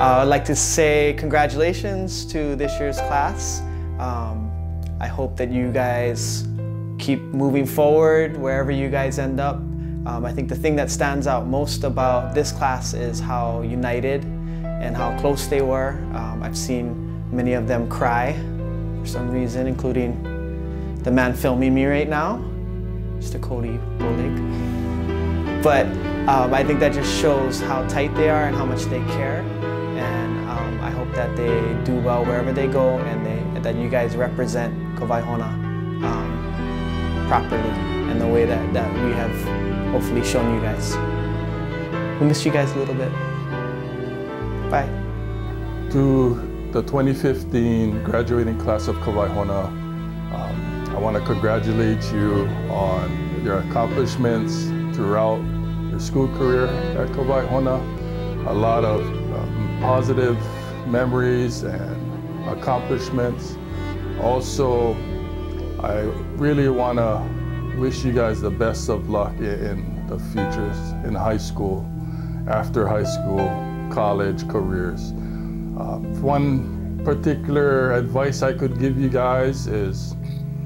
I'd like to say congratulations to this year's class. I hope that you guys keep moving forward wherever you guys end up. I think the thing that stands out most about this class is how united and how close they were. I've seen many of them cry for some reason, including the man filming me right now, Mr. Cody Bolig. But I think that just shows how tight they are and how much they care. And I hope that they do well wherever they go, and that you guys represent Waihona properly in the way that we have hopefully shown you guys. We miss you guys a little bit. Bye. To the 2015 graduating class of Waihona, I want to congratulate you on your accomplishments throughout your school career at Waihona. A lot of positive memories and accomplishments. Also, I really want to wish you guys the best of luck in the futures, in high school, after high school, college, careers. One particular advice I could give you guys is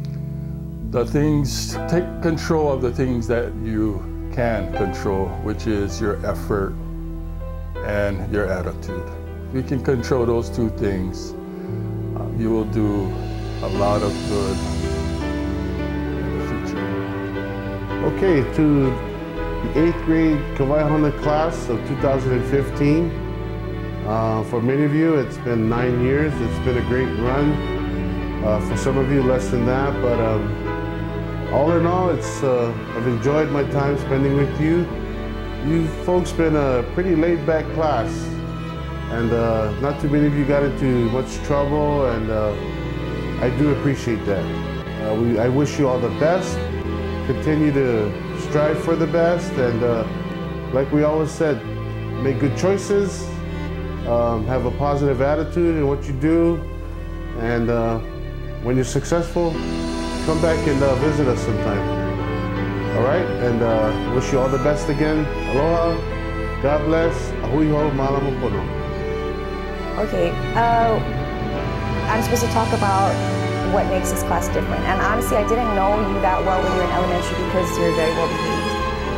take control of the things that you can control, which is your effort and your attitude. If you can control those two things, you will do a lot of good in the future. Okay, to the 8th grade Waihona class of 2015. For many of you, it's been 9 years. It's been a great run. For some of you, less than that, but all in all, I've enjoyed my time spending with you. You folks been a pretty laid-back class, and not too many of you got into much trouble, and I do appreciate that. I wish you all the best. Continue to strive for the best, and like we always said, make good choices, have a positive attitude in what you do, and when you're successful, come back and visit us sometime. All right, and wish you all the best again. Aloha, God bless, ahui ho, malamu pono. Okay, I'm supposed to talk about what makes this class different. And honestly, I didn't know you that well when you were in elementary because you're very well behaved.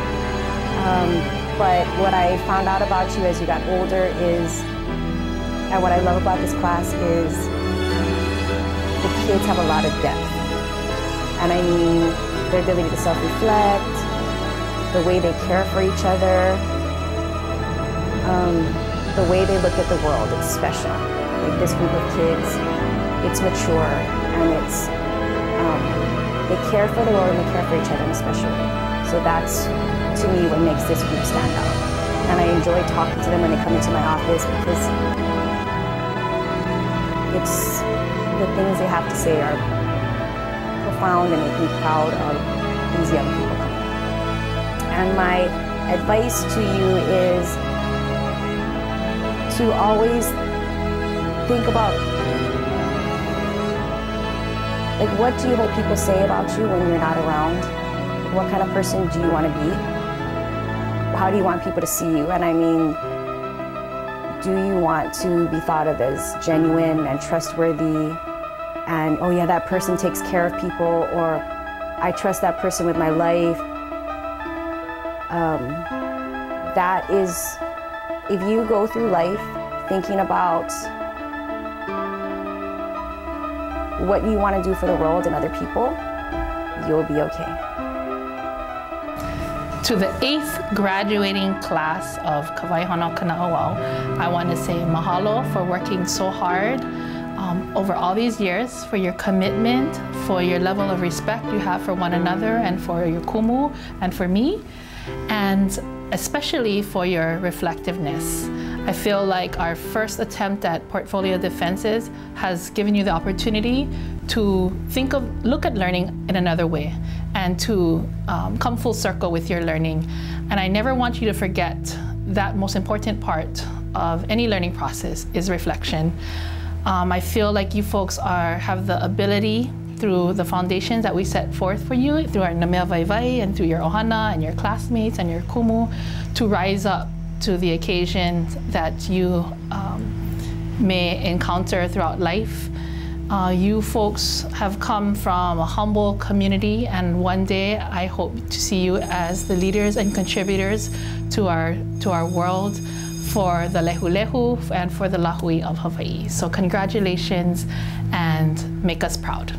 But what I found out about you as you got older is, and what I love about this class is the kids have a lot of depth. And I mean, their ability to self-reflect, the way they care for each other, the way they look at the world, it's special. Like this group of kids, it's mature, and they care for the world and they care for each other in a special way. So that's, to me, what makes this group stand out. And I enjoy talking to them when they come into my office because the things they have to say are profound and make me proud of these young people. And my advice to you is to always think about, like, what do you hope people say about you when you're not around? What kind of person do you want to be? How do you want people to see you? And I mean, do you want to be thought of as genuine and trustworthy? And, oh yeah, that person takes care of people, or I trust that person with my life. That is, if you go through life thinking about what you want to do for the world and other people, you'll be okay. To the 8th graduating class of Waihona Kana'auau, I want to say mahalo for working so hard over all these years, for your commitment, for your level of respect you have for one another and for your kumu and for me, and especially for your reflectiveness. I feel like our first attempt at portfolio defenses has given you the opportunity to look at learning in another way and to come full circle with your learning. And I never want you to forget that most important part of any learning process is reflection. I feel like you folks have the ability through the foundations that we set forth for you, through our Namea Vaivai and through your ohana and your classmates and your kumu, to rise up to the occasions that you may encounter throughout life. You folks have come from a humble community, and one day I hope to see you as the leaders and contributors to our world for the Lehulehu and for the Lahui of Hawaii. So congratulations and make us proud.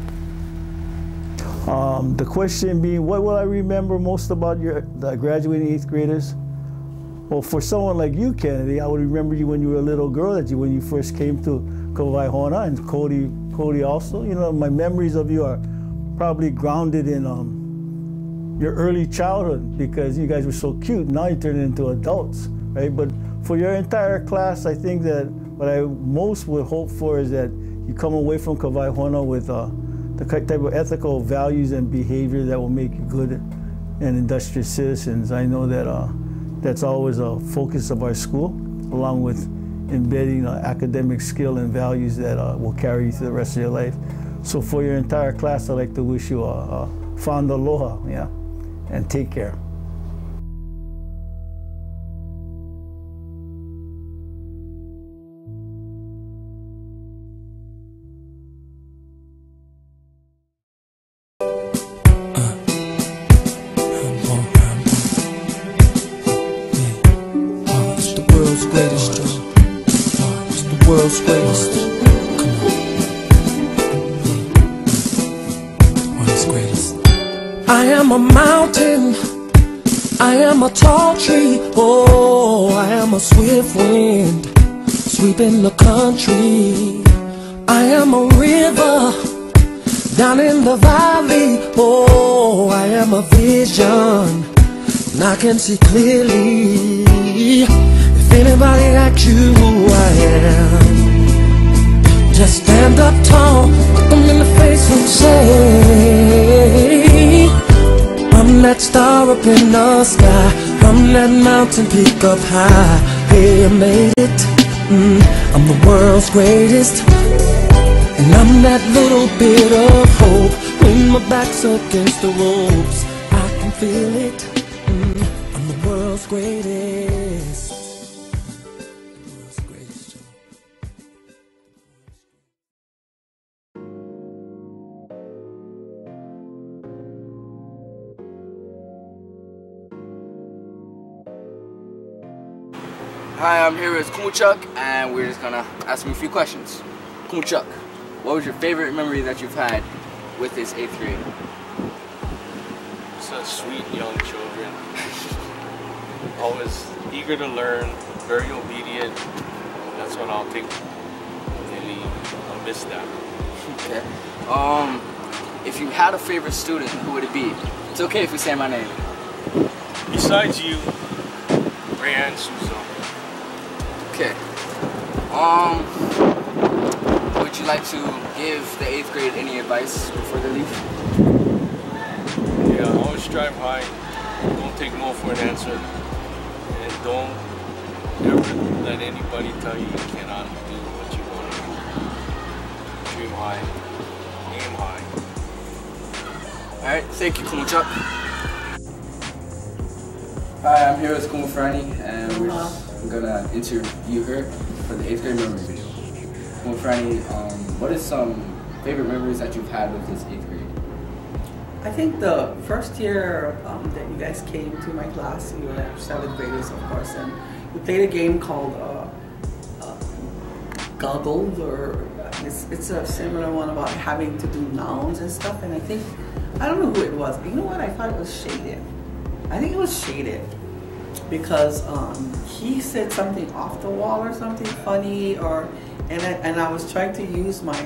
The question being, what will I remember most about the graduating 8th graders? Well, for someone like you, Kennedy, I would remember you when you were a little girl, when you first came to Waihona, and Cody also. You know, my memories of you are probably grounded in your early childhood, because you guys were so cute. Now you turn into adults, right? But for your entire class, I think that what I most would hope for is that you come away from Waihona with the type of ethical values and behavior that will make you good and industrious citizens. I know that that's always a focus of our school, along with embedding academic skill and values that will carry you through the rest of your life. So for your entire class, I'd like to wish you a fond aloha, yeah, and take care. World's greatest. World's greatest. I am a mountain. I am a tall tree. Oh, I am a swift wind sweeping the country. I am a river down in the valley. Oh, I am a vision, and I can see clearly. If anybody asks you who I am, just stand up tall, look them in the face and say, I'm that star up in the sky, I'm that mountain peak up high. Hey, I made it, I'm the world's greatest, and I'm that little bit of hope. When my back's against the ropes, I can feel it, I'm the world's greatest. Hi, I'm here with Kumuchuk, and we're just gonna ask him a few questions. Kumuchuk, what was your favorite memory that you've had with this 8th grade? Such sweet young children. Always eager to learn, very obedient. That's what I'll take. Really, I'll miss that. Okay. If you had a favorite student, who would it be? It's okay if you say my name. Besides you, Rayanne Suso. Okay. Would you like to give the 8th grade any advice before they leave? Yeah, always strive high. Don't take no for an answer. And don't ever let anybody tell you you cannot do what you want to do. Dream high. Aim high. Alright, thank you, Kumuchuk. Hi, I'm here with Kumu Franny, and I'm gonna interview her for the 8th grade memory video. Kumu Franny, what is some favorite memories that you've had with this 8th grade? I think the first year that you guys came to my class, you were 7th graders, of course, and we played a game called Goggles, or it's a similar one about having to do nouns and stuff. And I think, I don't know who it was, but you know what? I thought it was Shaded. I think it was Shaded because he said something off the wall or something funny, and I was trying to use my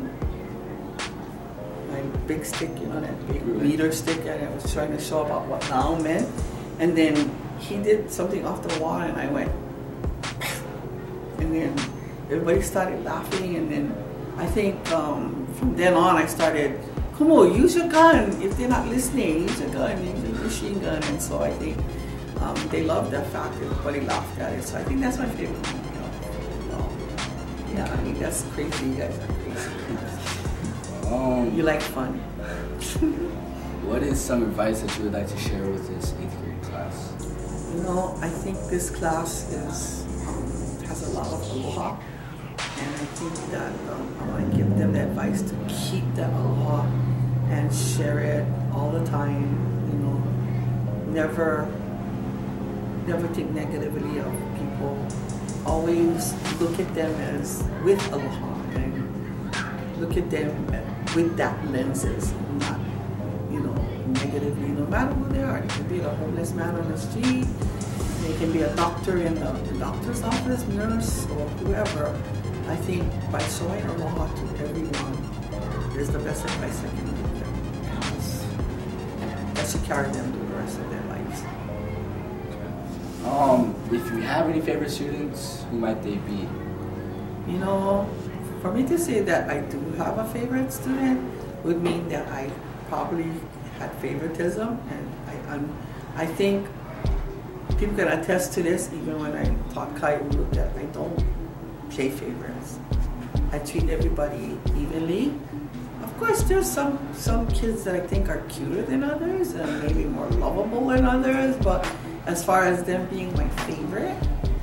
my big stick, you know, that big meter stick, and I was trying to show about what noun meant, and then he did something off the wall, and I went, and then everybody started laughing, and then I think from then on I started, come on, use your gun. If they're not listening, use your gun, use your machine gun. And so I think they loved that fact. Everybody laughed at it. So I think that's my favorite one. Yeah, I mean, that's crazy. You guys are crazy. You like fun. what is some advice that you would like to share with this 8th grade class? You know, I think this class has a lot of aloha, and I think that I want to give them the advice to keep that aloha and share it all the time. You know, never think negatively of people. Always look at them as with aloha and look at them with that lenses, not, you know, negatively, no matter who they are. It could be a homeless man on the street, they can be a doctor in the doctor's office, nurse, or whoever. I think by showing aloha to everyone is the best advice I can give them. That should carry them through the rest of their lives. If you have any favorite students, who might they be? You know, for me to say that I do have a favorite student would mean that I probably had favoritism, and I think people can attest to this even when I taught Kai'ulu, that I don't play favorites. I treat everybody evenly. Of course, there's some kids that I think are cuter than others and maybe more lovable than others, but as far as them being my favorite,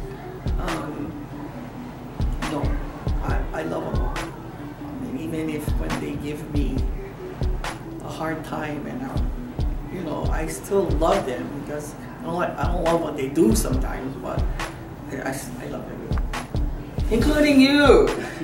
no, I love them all. Even if when they give me a hard time, and you know, I still love them because I don't love what they do sometimes, but I love everyone, including you.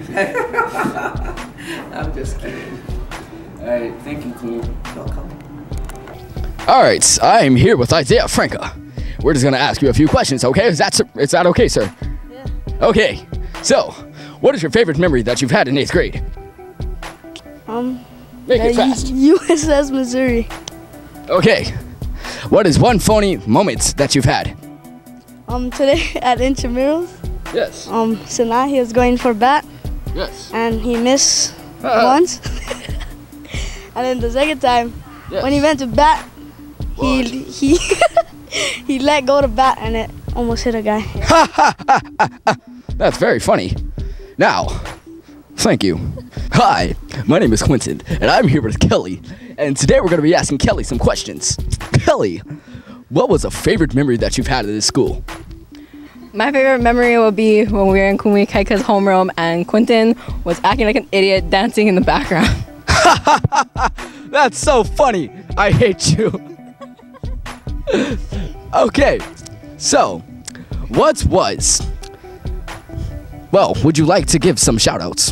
I'm just kidding. All right, thank you, Clue. Welcome. All right, I'm here with Isaiah Franca. We're just gonna ask you a few questions, okay? Is that okay, sir? Yeah. Okay. So, what is your favorite memory that you've had in 8th grade? Make it fast. USS Missouri. Okay. What is one funny moment that you've had? Today at intramurals. Yes. Sinai, he was going for bat. Yes. And he missed once. And then the second time, yes, when he went to bat, he he let go of the bat and it almost hit a guy. That's very funny. Now, thank you. Hi, my name is Quentin, and I'm here with Kelly. And today we're going to be asking Kelly some questions. Kelly, what was a favorite memory that you've had at this school? My favorite memory will be when we were in Kumi Kaika's homeroom and Quentin was acting like an idiot dancing in the background. That's so funny. I hate you. Okay, so would you like to give some shout outs?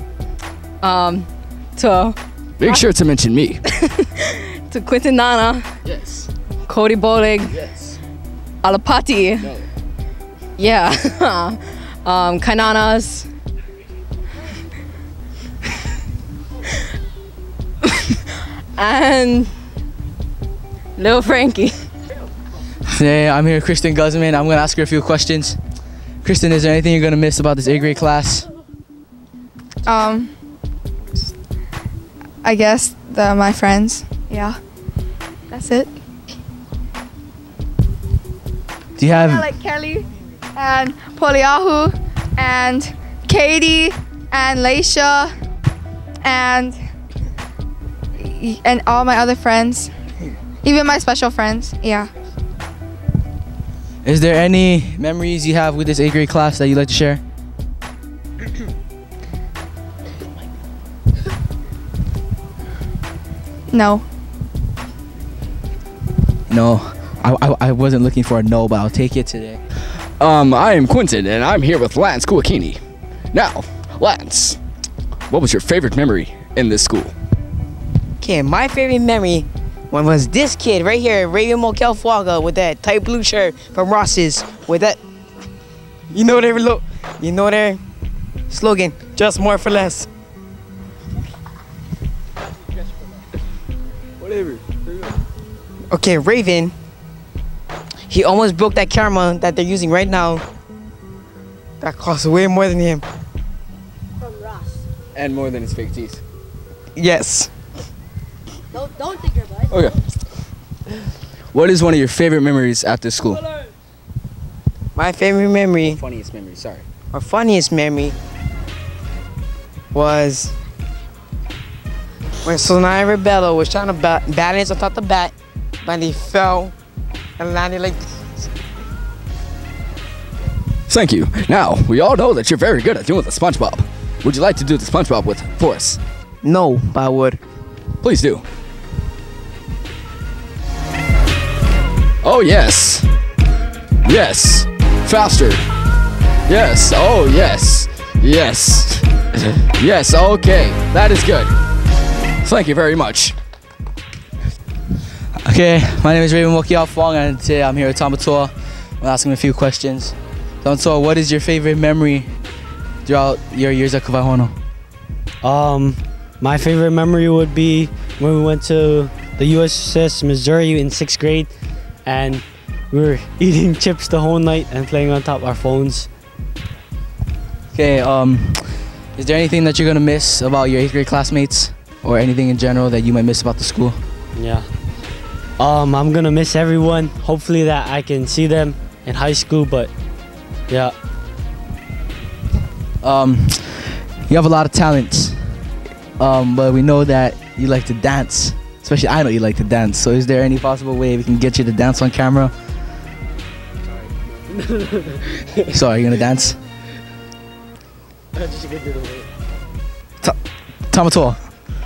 Make sure to mention me. To Quentin Nana. Yes. Cody Bolig. Yes. Alapati. No. Yeah. Kainanas. And Lil Frankie. Hey, I'm here with Kristen Guzman. I'm going to ask her a few questions. Kristen, is there anything you're going to miss about this 8th grade class? I guess my friends. Yeah. That's it. Do you have... Yeah, like Kelly and Poliahu and Katie and Laisha and all my other friends. Even my special friends. Yeah. Is there any memories you have with this 8th grade class that you'd like to share? No. No. I wasn't looking for a no, but I'll take it today. I am Quentin, and I'm here with Lance Kuakini. Now, Lance, what was your favorite memory in this school? Okay, my favorite memory was this kid right here, Raven Mokelfuaga, with that tight blue shirt from Ross's, with that, you know their slogan, just more for less. Whatever. Okay, Raven, he almost broke that camera that they're using right now. That costs way more than him. From Ross. And more than his fake teeth. Yes. Don't think your butt. Okay. What is one of your favorite memories at this school? My favorite memory. Funniest memory, sorry. My funniest memory was when Sonai Rebello was trying to balance on top of the bat, but he fell and landed like this. Thank you. Now, we all know that you're very good at doing the SpongeBob. Would you like to do the SpongeBob for us? No, but I would. Please do. Oh, yes. Yes. Faster. Yes. Oh, yes. Yes. Yes, okay. That is good. Thank you very much. Okay, my name is Raven Wokia Fong, and today I'm here with Tamatua. I'm asking him a few questions. Tamatua, what is your favorite memory throughout your years at Waihona? My favorite memory would be when we went to the USS Missouri in 6th grade, and we were eating chips the whole night and playing on top of our phones. Okay, is there anything that you're gonna miss about your 8th grade classmates, or anything in general that you might miss about the school? Yeah. I'm gonna miss everyone. Hopefully that I can see them in high school, but yeah. You have a lot of talent, but we know that you like to dance. Especially I know you like to dance. So is there any possible way we can get you to dance on camera? So are you gonna dance? Tamatua.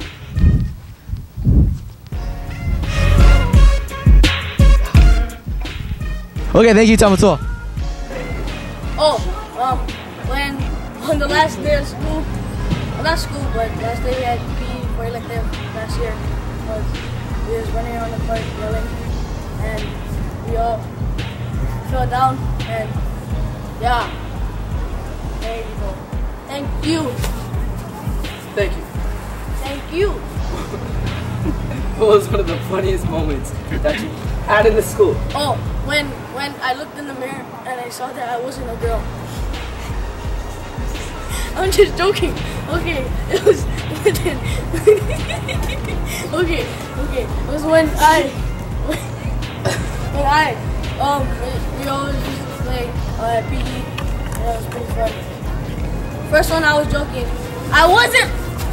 Okay, thank you, Tamatua. Oh, when on the last day of school, well, not school, but last day we had PE for elective last year, we was running around the park yelling, and we all fell down, and yeah, there you go. Thank you. Thank you. Thank you. What was one of the funniest moments that you had in the school? Oh, when I looked in the mirror and I saw that I wasn't a girl. I'm just joking. Okay, it was okay. It was when we always used to play at PE. And it was pretty fun. First one I was joking. I wasn't.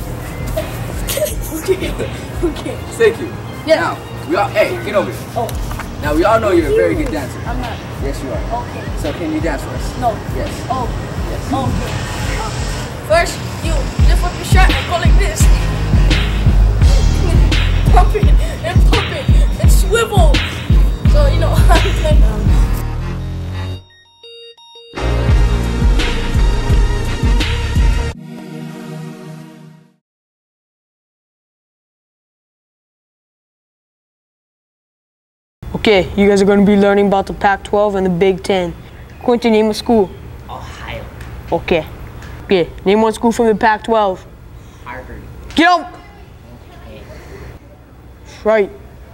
Okay. Thank you. Yeah. Now, hey, get over here. Oh. Now, we all know you're a very good dancer. I'm not. Yes, you are. Okay. So, can you dance for us? No. Yes. Oh. Yes. Okay. First, you lift up your shirt and go like this. Pump it and swivel. So, you know how to play now. Okay, you guys are going to be learning about the Pac-12 and the Big Ten. Quentin, name a school. Ohio. Okay. Okay, name one school from the Pac-12. Harvard. Get up! Okay. Right.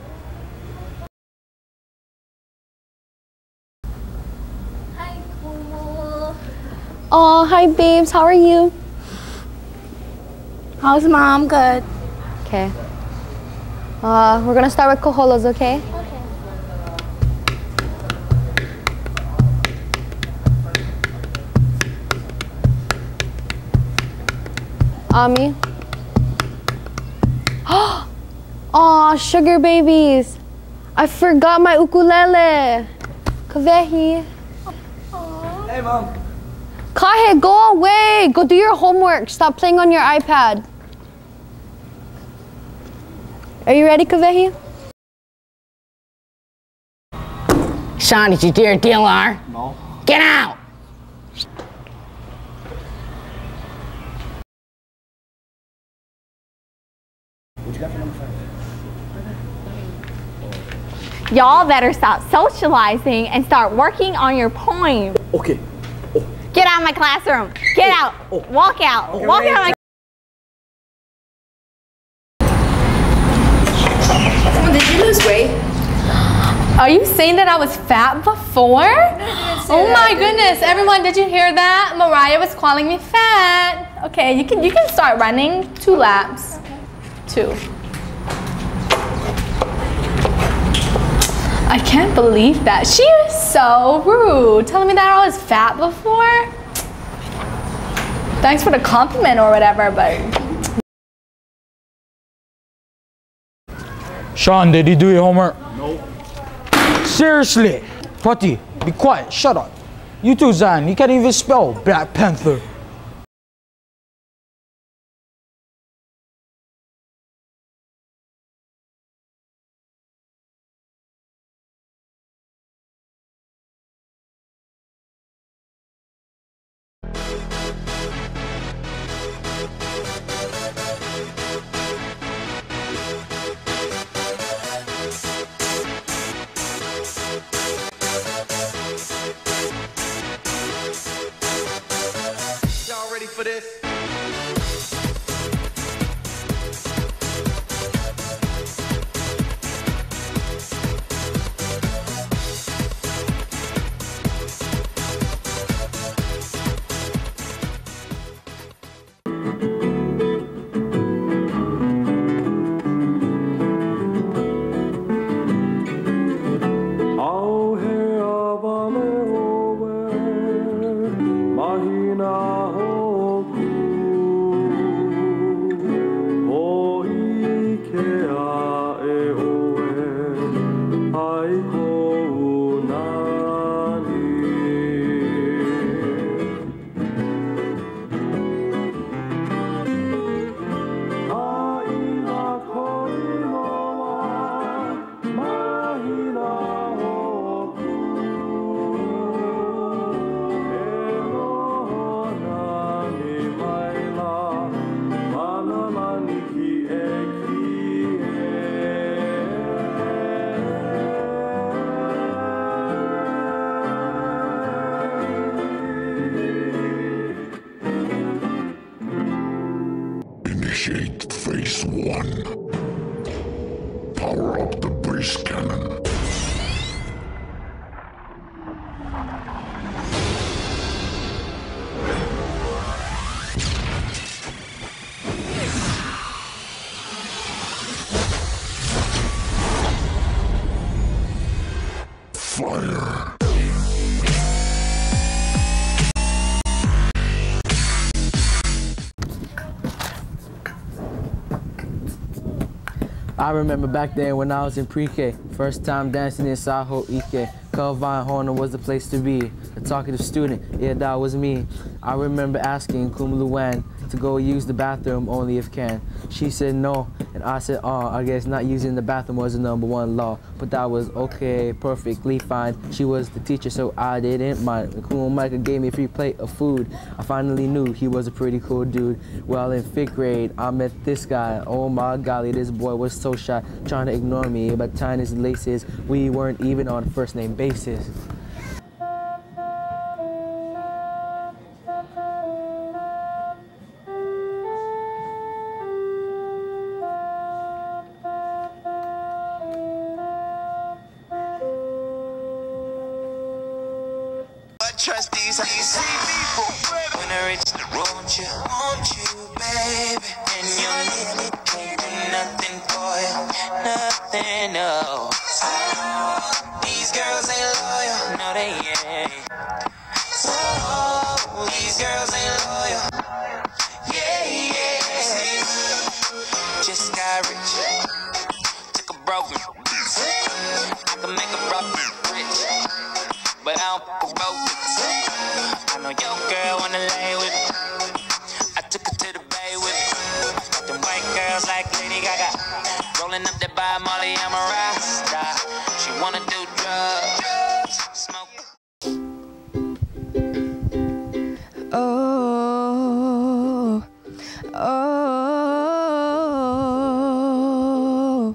Oh, hi babes, how are you? How's mom? Good. Okay. We're gonna start with Koholos, okay? Okay. Ami. Aw, sugar babies. I forgot my ukulele. Kavehi. Hey, Mom. Kahe, go away. Go do your homework. Stop playing on your iPad. Are you ready, Kavehi? Sean, did you do your DLR? No. Get out! What you got for number 5? Y'all better stop socializing and start working on your poem. Okay. Get out of my classroom. Get out. Walk out. Okay, Walk out of my Did you lose weight? Are you saying that I was fat before? Oh my goodness, everyone, did you hear that? Mariah was calling me fat. Okay, you can start running 2 laps. 2. I can't believe that. She was so rude, telling me that I was fat before. Thanks for the compliment or whatever, but Sean, did you do your homework? Nope. Seriously? Prati, be quiet, shut up. You too, Zan, you can't even spell Black Panther. Y'all ready for this? Initiate phase 1. Power up the base cannon. Fire. I remember back then when I was in pre-K, first time dancing in Saho Ike. Waihona was the place to be. A talkative student, yeah, that was me. I remember asking Kumuluwan to go use the bathroom only if can. She said no, and I said, oh, I guess not using the bathroom was the #1 law. But that was okay, perfectly fine. She was the teacher, so I didn't mind. Kumuluwan gave me a free plate of food. I finally knew he was a pretty cool dude. Well, in 5th grade, I met this guy. Oh my golly, this boy was so shy, trying to ignore me, but tying his laces. We weren't even on a first name basis. Trust these people. When I reach the road, want you, baby. And you need me, can't do nothing for you, nothing, no. These girls ain't loyal, no they ain't. Oh, these girls ain't loyal. Yeah, yeah. Just got rich, took a broken. I can make a broke rich, but I don't fuck a broke. I know your girl wanna lay with me. I took her to the bay with me. Them white girls like Lady Gaga, rolling up that by Molly, I'm a Rasta. She wanna do drugs, smoke. Oh, oh.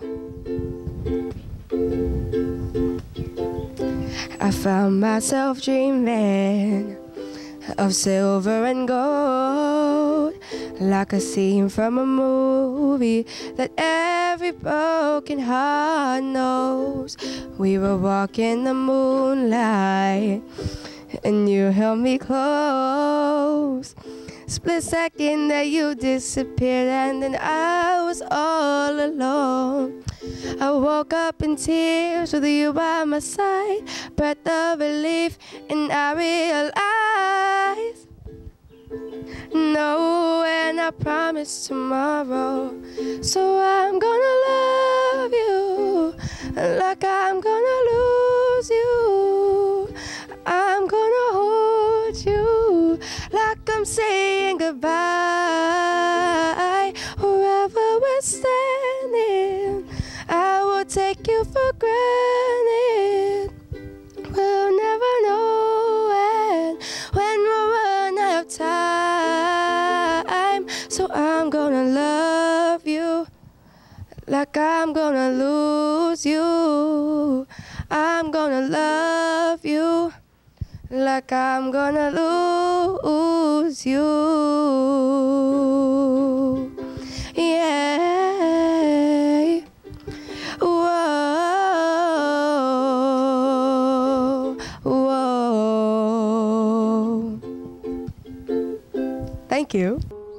I found myself dreaming of silver and gold, like a scene from a movie that every broken heart knows. We were walking the moonlight and you held me close. Split second that you disappeared and then I was all alone. I woke up in tears with you by my side, breath of relief, and I realized know, and I promise tomorrow. So I'm gonna love you like I'm gonna lose you. I'm gonna hold you like I'm saying goodbye. Wherever we're standing, I will take you for granted. We'll never know when we'll run out of time. So I'm gonna love you like I'm gonna lose you. I'm gonna love you like I'm gonna lose you. Yeah. Whoa. Whoa. Thank you.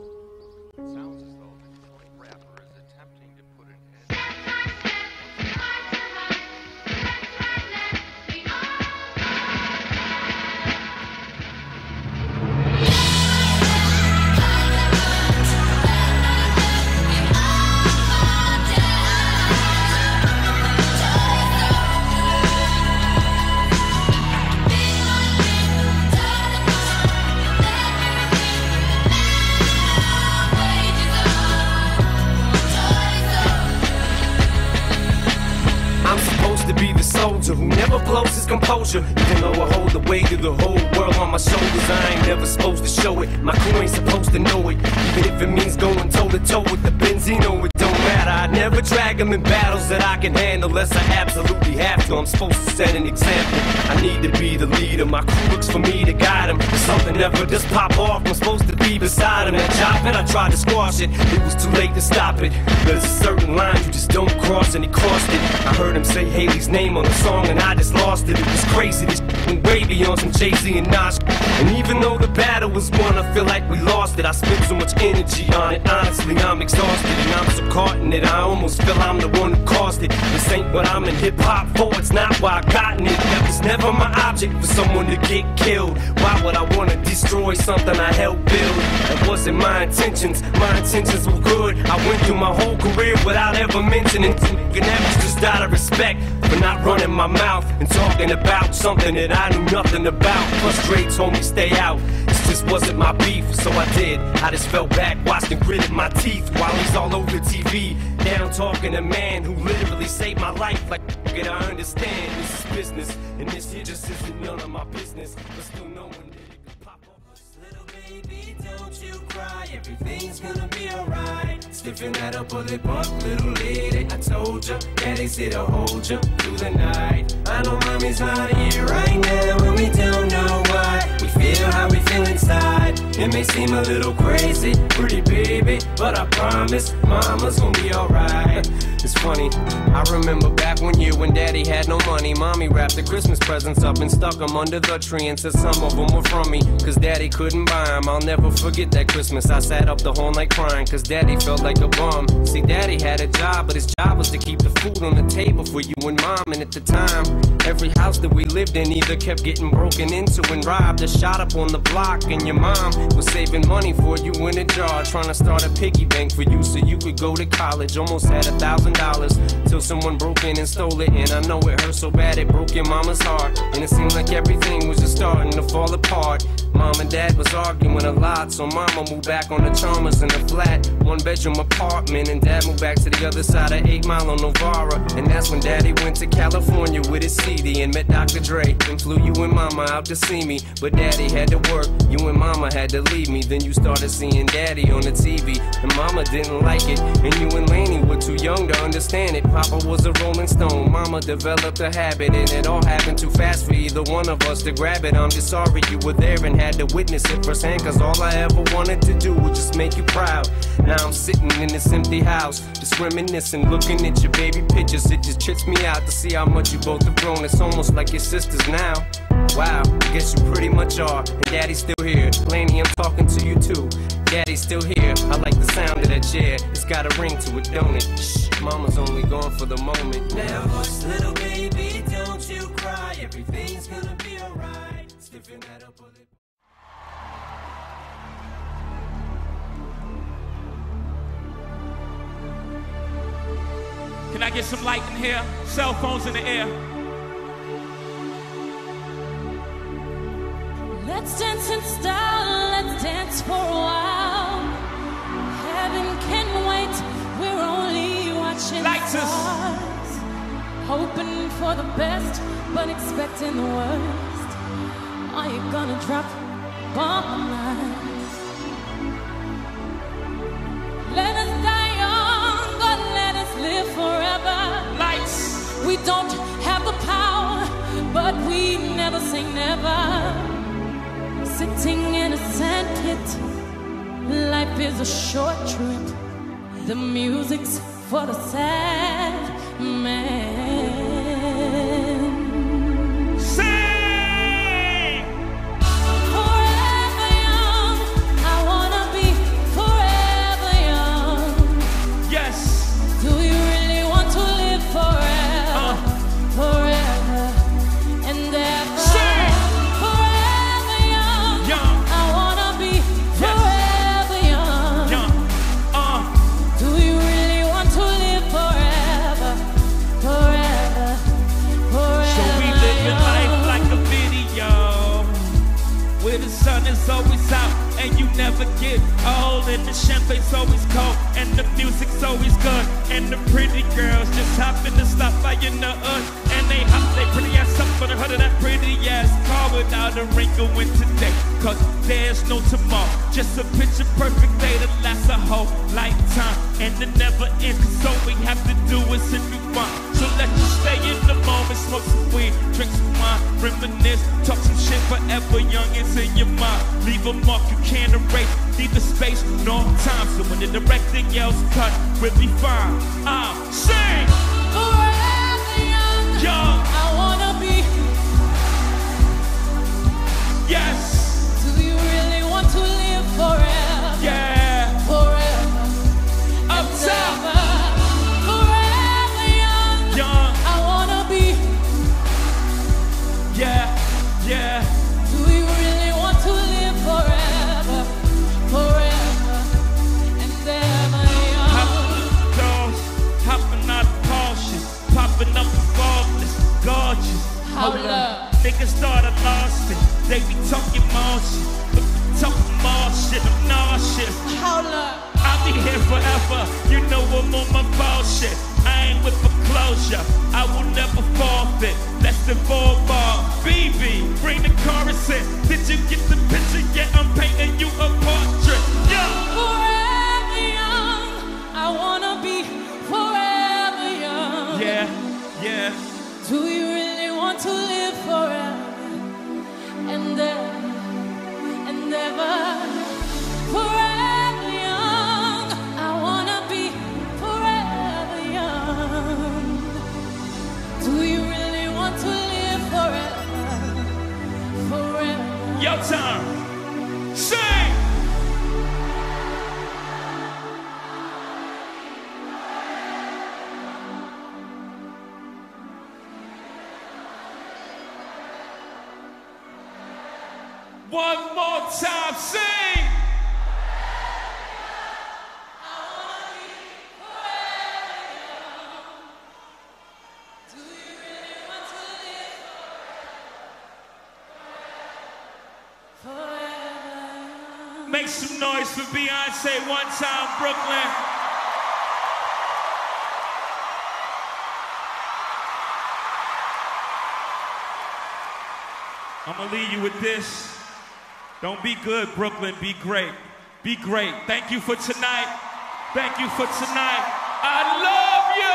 Who never blows his composure, even though I hold the weight of the whole world on my shoulders. I ain't never supposed to show it, my crew ain't supposed to know it, even if it means going toe to toe with the Benzino. It don't matter, I never drag them in battles that I can handle unless I absolutely have to. I'm supposed to set an example, I need to be the leader. My crew looks for me to guide them. If something ever just pop off, I'm supposed to be beside him. That chop it, I tried to squash it, it was too late to stop it. There's a certain line you just don't cross, and he crossed it. I heard him say Haley's name on the song and I just lost it. It was crazy, this went way beyond some Jay-Z and Nas. And even though the battle was won, I feel like we lost it. I spent so much energy on it, honestly I'm exhausted. And I'm so caught in it, I almost feel I'm the one who caused it. This ain't what I'm in hip-hop for, it's not why I gotten it. That was never my object, for someone to get killed. Why would I want to destroy something I helped build? That wasn't my intentions were good. I went through my whole career without ever mentioning it. And that was just out of respect for not running my mouth and talking about something that I knew nothing about. Frustrates, homie, stay out. This just wasn't my beef, so I did. I just fell back, watched and gritted my teeth while he's all over TV. Down talking to a man who literally saved my life. Like, I understand this is business, and this here just isn't none of my business. But still knowing that it could pop up. Little baby, don't you cry, everything's gonna be alright. Stiffen that upper lip up, little lady. I told ya, daddy's here to hold ya through the night. I know mommy's not here right now, and we don't know why. We feel how we feel inside. It may seem a little crazy, pretty baby, but I promise mama's gonna be alright. It's funny, I remember back one year when daddy had no money. Mommy wrapped the Christmas presents up and stuck them under the tree and said some of them were from me, cause daddy couldn't buy them. I'll never forget that Christmas. I sat up the whole night crying cause daddy felt like a bum. See, daddy had a job, but his job was to keep the food on the table for you and mom. And at the time, every house that we lived in either kept getting broken into and robbed or shot up on the block. And your mom was saving money for you in a jar, trying to start a piggy bank for you so you could go to college. Almost had $1,000 till someone broke in and stole it. And I know it hurt so bad it broke your mama's heart. And it seemed like everything was just starting to fall apart. Mom and dad was arguing a lot, so mama moved back on the Chalmers in a flat 1-bedroom apartment, and dad moved back to the other side of 8 Mile on Novara. And that's when daddy went to California with his CD and met Dr. Dre and flew you and mama out to see me. But daddy had to work, you and mama had to leave me. Then you started seeing daddy on the TV, and mama didn't like it, and you and Laney were too young to understand it. Papa was a Rolling Stone, mama developed a habit, and it all happened too fast for either one of us to grab it. I'm just sorry you were there and had to witness it firsthand, cause all I ever wanted to do was just make you proud. Now I'm sitting in this empty house, just reminiscing, looking at your baby pictures. It just trips me out to see how much you both have grown. It's almost like your sisters now. Wow, I guess you pretty much are. And daddy's still here. Laney, I'm talking to you too. Daddy's still here. I like the sound of that chair. It's got a ring to it, don't it? Shh, mama's only gone for the moment. Now hush, little baby, don't you cry. Everything's gonna be alright. Stiffen that up a little. get some light in here? Cell phones in the air. Let's dance in style, let's dance for a while. Heaven can wait, we're only watching stars. Hoping for the best, but expecting the worst. Are you gonna drop a bomb tonight? Let us die young, God let us live forever. Lights. We don't have the power, but we never say never. Sitting in a sand pit, life is a short trip. The music's for the sad man. Sing! Forever young, I wanna be forever young. Yes. Do you really want to live forever? Forever and ever. Sing! Forever young, Young. I wanna be forever young. Young. Do you really want to live forever? Forever, forever. So we living life like a video, where the sun is always out and you never get old, and the champagne's always cold and the music's always good, and the pretty girls just happen to stop by in the hood, and they hop they pretty ass up for the hood of that pretty ass car without a wrinkle in today, cause there's no tomorrow, just a picture perfect day that lasts a whole lifetime, and it never ends, cause all we have to do is hit rewind. So let's just stay in the moment, smoke some weed, drink some wine, reminisce, talk some shit forever young, it's in your mind. Leave a mark you can't erase, neither space nor time. So when the director yells cut, we'll be fine. Sing! Forever young, Young. I wanna be. Yes! Do you really want to live forever? Yeah! Forever. Up and top! ever. Forever young, Young! I wanna be. Yeah! Yeah! Do you really want to live forever? Forever and ever young. Hopping up doors, hopping out of Porsches, popping up the faultless, gorgeous. Hold up. Niggas thought I lost it, they be talking more shit, but be talking more shit, I'm nauseous. Hold up. I'll be here forever, you know I'm on my bullshit. I ain't with for closure, I will never forfeit. Less than 4 ball, BB, bring the chorus in. Did you get the picture? Yeah, I'm painting you a portrait. Yeah. Forever young, I wanna be forever young. Yeah, yeah. Do you really want to live forever and ever and ever? Forever young, I wanna be forever young. Do you really want to live forever? Forever. Your time. Sing! One more time, sing! Make some noise for Beyonce one time, Brooklyn. I'm gonna leave you with this. Don't be good, Brooklyn, be great. Be great. Thank you for tonight. Thank you for tonight. I love you!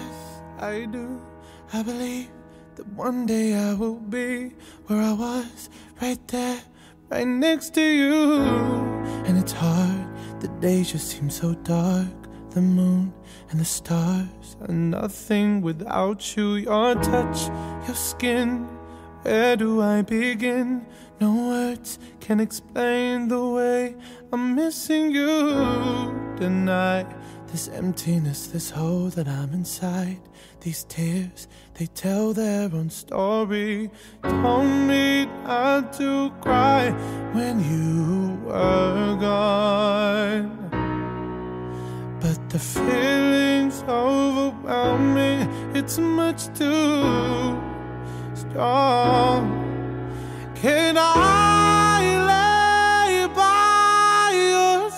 yes, I do. I believe that one day I will be where I was, right there, right next to you. And it's hard, the days just seem so dark. The moon and the stars are nothing without you. Your touch, your skin, where do I begin? No words can explain the way I'm missing you tonight. This emptiness, this hole that I'm inside. These tears, they tell their own story. Told me not to cry when you were gone. But the feeling's overwhelming, it's much too strong. Can I lay by your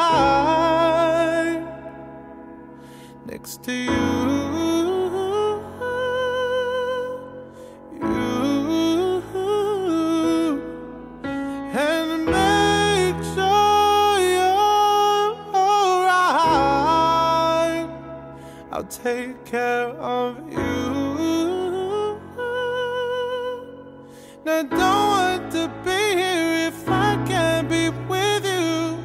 side next to you? And make sure you're alright. I'll take care of you. I don't want to be here if I can't be with you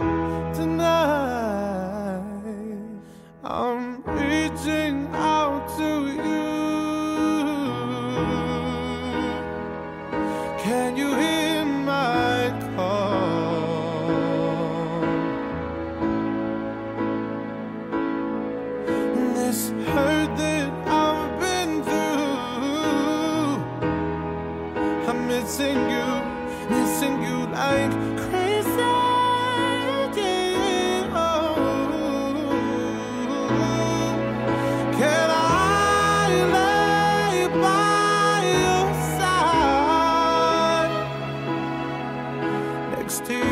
tonight. I'm reaching out to you. Can you hear my call? This hurt that I've been through, I'm missing you like crazy. Oh. Can I lay by your side next to you?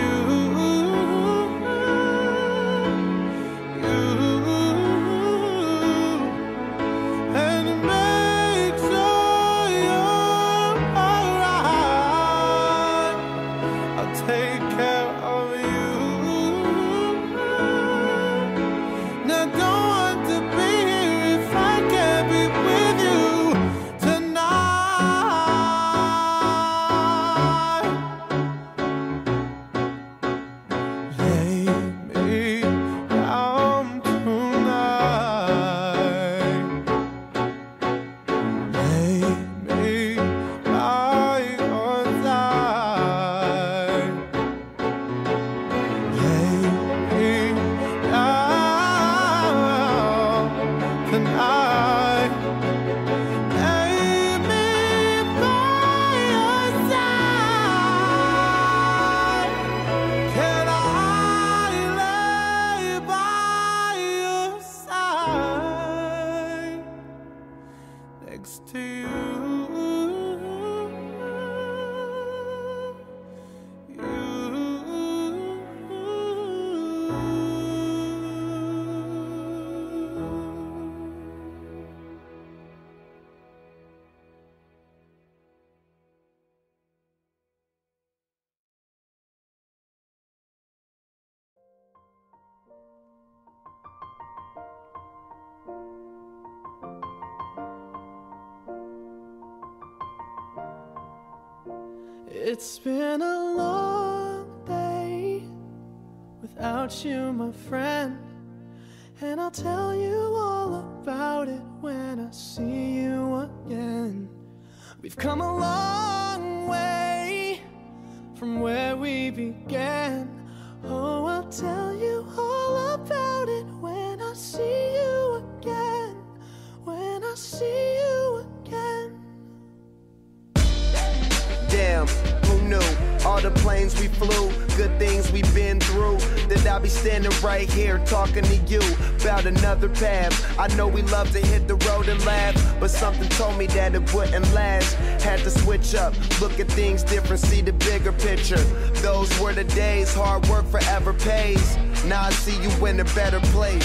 And make sure you're alright. I'll take care of you. And I don't want to be here if I can't be with you tonight. Lay me down tonight. Lay me by your side. Lay me down tonight. Lay me by your side. Can I lay by your side next to you? It's been a long day without you, my friend, and I'll tell you all about it when I see you again. We've come a long way from where we began. Oh, I'll tell you all about it when I see you again. When I see you again. Damn, who knew? All the planes we flew, good things we've been through, that I'll be standing right here talking to you about another path. I know we love to hit the road and laugh, but something told me that it wouldn't last. Had to switch up, look at things different, see the bigger picture. Those were the days, hard work forever pays. Now I see you in a better place.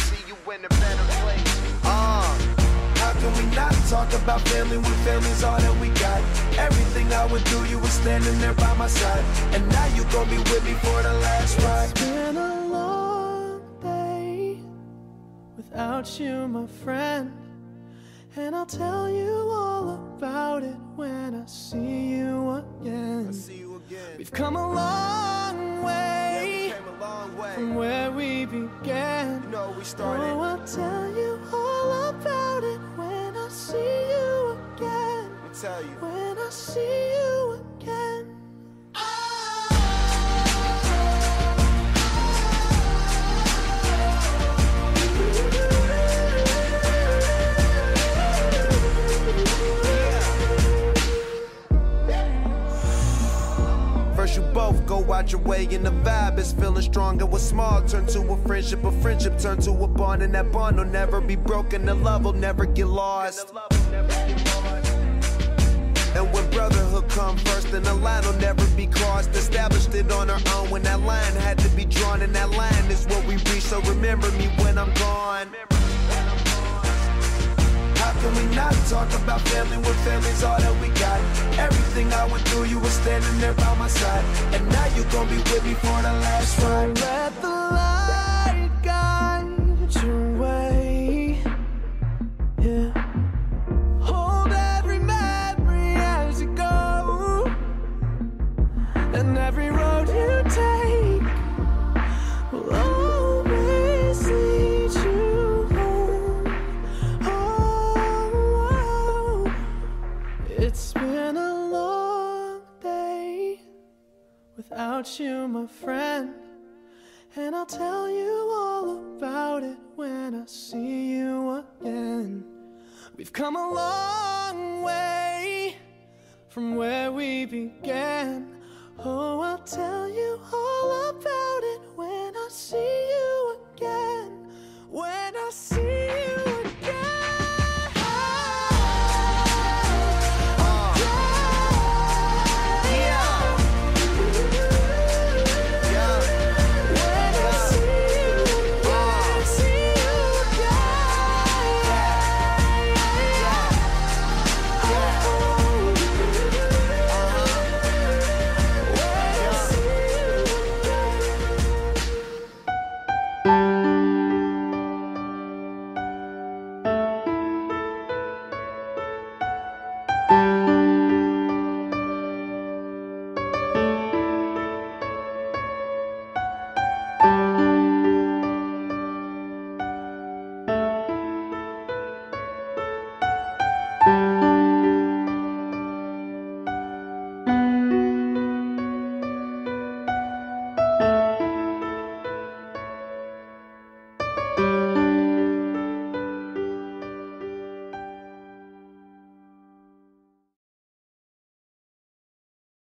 How can we not talk about family when family's all that we got? Everything I would do, you were standing there by my side, and now you gon' be with me for the last ride. It's been a long day without you, my friend, and I'll tell you all about it when I see you again. We've come a long way, from where we began. You know we started. Oh, I'll tell you all about it when I see you again. Let me tell you. When I see you again. First you both go out your way and the vibe is feeling strong. And what's small turn to a friendship turn to a bond. And that bond will never be broken, the love will never get lost. And when brotherhood come first, then the line will never be crossed. Established it on our own when that line had to be drawn. And that line is what we reach, so remember me when I'm gone. How can we not talk about family when family's all that we got? Everything I went through, you were standing there by my side. And now you gon' be with me for the last ride. Let the light guide your way. Yeah. Hold every memory as you go, and every road you take will always lead you home. Oh, it's been a long day without you, my friend, and I'll tell you all about it when I see you again. We've come a long way from where we began. Oh, I'll tell you all about it when I see you again. When I see